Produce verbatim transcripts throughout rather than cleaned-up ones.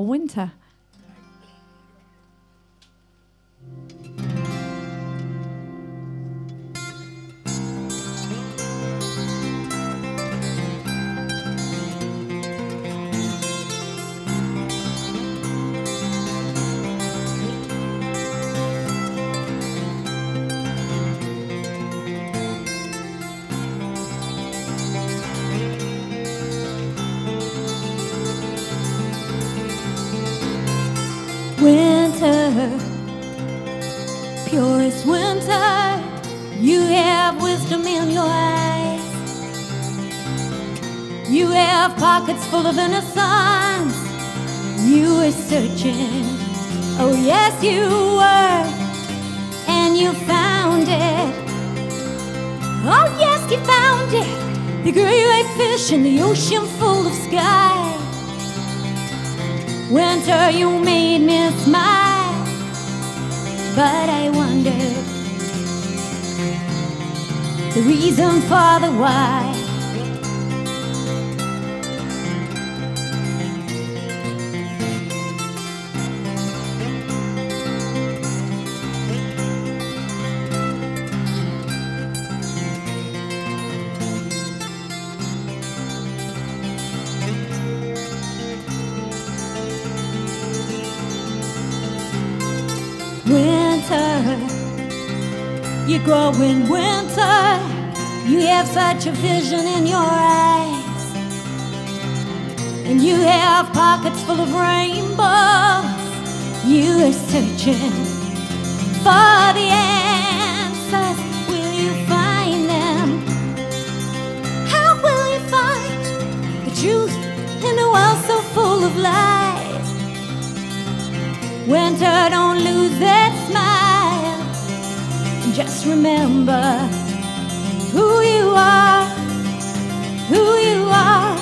or winter. Winter, purest winter, you have wisdom in your eyes. You have pockets full of innocence. You were searching, oh yes you were, and you found it. Oh yes you found it, the great white fish in the ocean full of sky. Winter, you made me smile, but I wondered the reason for the why. Winter, you grow in winter. You have such a vision in your eyes, and you have pockets full of rainbows. You are searching for the answers. Will you find them? How will you find the truth in a world so full of lies? Winter, don't lose that smile, and just remember who you are, who you are.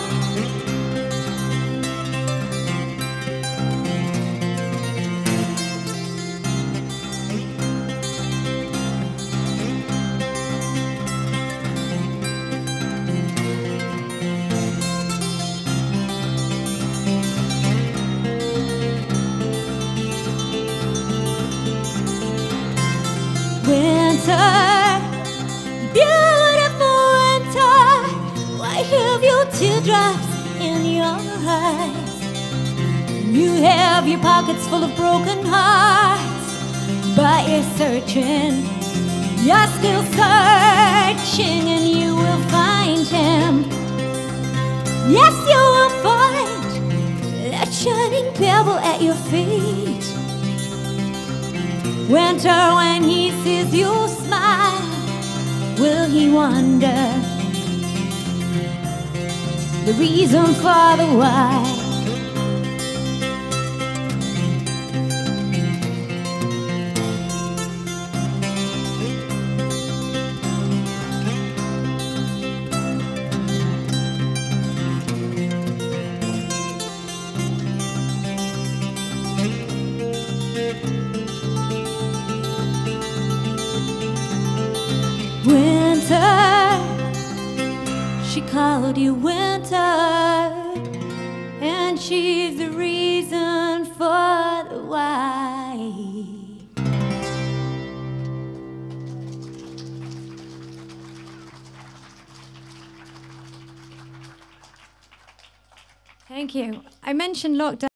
Winter, beautiful winter, why have you teardrops in your eyes? You have your pockets full of broken hearts, but you're searching, you're still searching, and you will find him. Yes, you will find that shining pebble at your feet. Winter, when he sees you smile, will he wonder the reason for the why? Winter, she called you winter, and she's the reason for the why. Thank you. I mentioned lockdown.